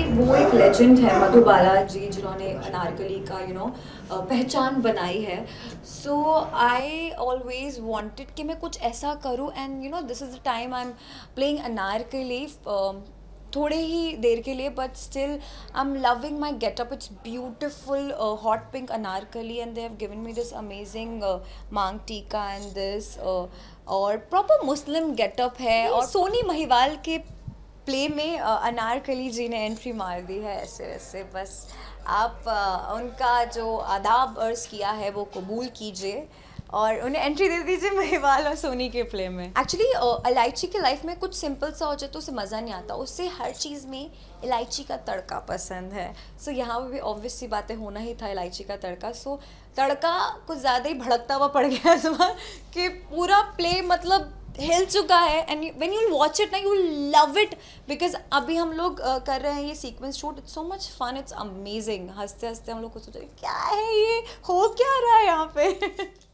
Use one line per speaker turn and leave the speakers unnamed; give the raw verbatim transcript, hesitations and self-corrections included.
वो एक लेजेंड है मधुबाला जी जिन्होंने अनारकली का यू you नो know, पहचान बनाई है. सो आई ऑलवेज वांटेड कि मैं कुछ ऐसा करूं and you know this is the time I am playing Anarkali थोड़े ही देर के लिए, but still I am loving my getup. It's beautiful hot pink Anarkali and they have given me this amazing maang tikka and this और प्रॉपर मुस्लिम गेटअप है. और सोनी महिवाल के play में अनारकली जी ने एंट्री मार दी है ऐसे वैसे. बस आप uh, उनका जो आदाब अर्ज़ किया है वो कबूल कीजिए और उन्हें एंट्री दे दीजिए महिवाल और सोनी के प्ले में. एक्चुअली इलायची की लाइफ में कुछ सिंपल सा हो जाए तो उसे मज़ा नहीं आता, उससे हर चीज़ में इलायची का तड़का पसंद है. सो so, यहाँ पे भी ऑब्वियस सी बातें होना ही था इलायची का तड़का. सो so, तड़का कुछ ज़्यादा ही भड़कता हुआ पड़ गया इस बार कि पूरा प्ले मतलब हिल चुका है. And when you watch it ना यू लव इट बिकॉज अभी हम लोग uh, कर रहे हैं ये sequence shoot. It's so much fun, it's amazing. हंसते हंसते हम लोग कुछ सोच रहे क्या है ये, हो क्या रहा है यहाँ पे.